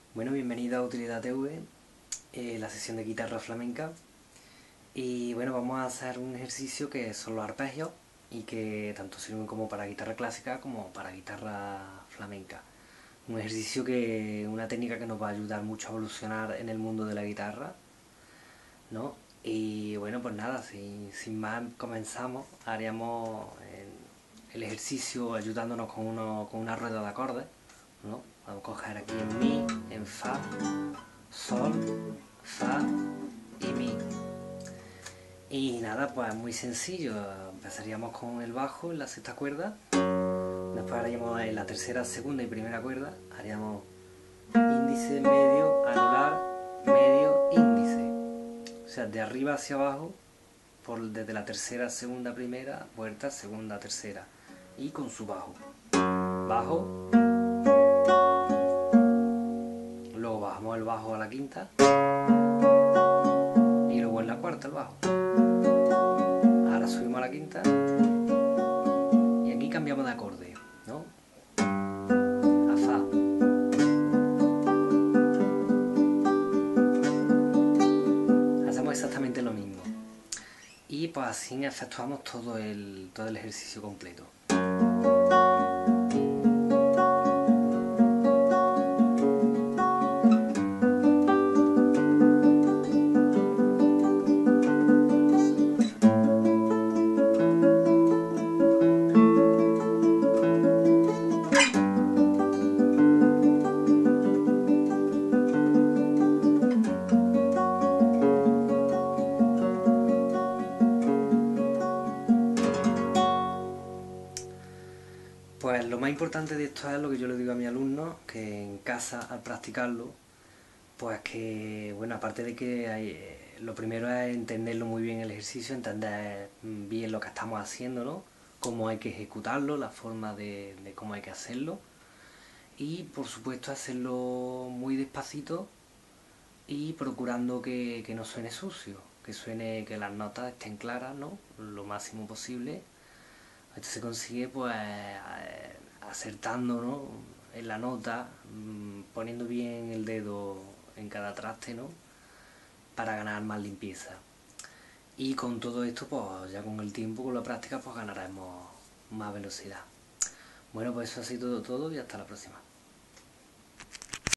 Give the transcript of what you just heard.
Bueno, bienvenido a Utilidad TV, la sesión de guitarra flamenca. Y bueno, vamos a hacer un ejercicio que son los arpegios y que tanto sirven como para guitarra clásica como para guitarra flamenca. Un ejercicio una técnica que nos va a ayudar mucho a evolucionar en el mundo de la guitarra, ¿no? Y bueno, pues nada, sin más comenzamos, haríamos el ejercicio ayudándonos con una rueda de acordes, ¿no? Vamos a coger aquí en Mi, en Fa, Sol, Fa y Mi. Y nada, pues muy sencillo. Empezaríamos con el bajo en la sexta cuerda. Después haríamos en la tercera, segunda y primera cuerda. Haríamos índice, medio, anular, medio, índice. O sea, de arriba hacia abajo, desde la tercera, segunda, primera, vuelta, segunda, tercera. Y con su bajo. Bajo. Luego bajamos el bajo a la quinta. Y luego en la cuarta el bajo. Ahora subimos a la quinta y aquí cambiamos de acorde, ¿no? A Fa. Hacemos exactamente lo mismo. Y pues así efectuamos todo el ejercicio completo. Pues lo más importante de esto es lo que yo le digo a mis alumnos, que en casa al practicarlo, pues que, bueno, aparte de que lo primero es entenderlo muy bien el ejercicio, entender bien lo que estamos haciendo, ¿no? Cómo hay que ejecutarlo, la forma de cómo hay que hacerlo. Y por supuesto hacerlo muy despacito y procurando que no suene sucio, que las notas estén claras, ¿no? Lo máximo posible. Esto se consigue pues acertando, ¿no? En la nota, poniendo bien el dedo en cada traste, ¿no? Para ganar más limpieza. Y con todo esto, pues ya con el tiempo, con la práctica, pues ganaremos más velocidad. Bueno, pues eso ha sido todo y hasta la próxima.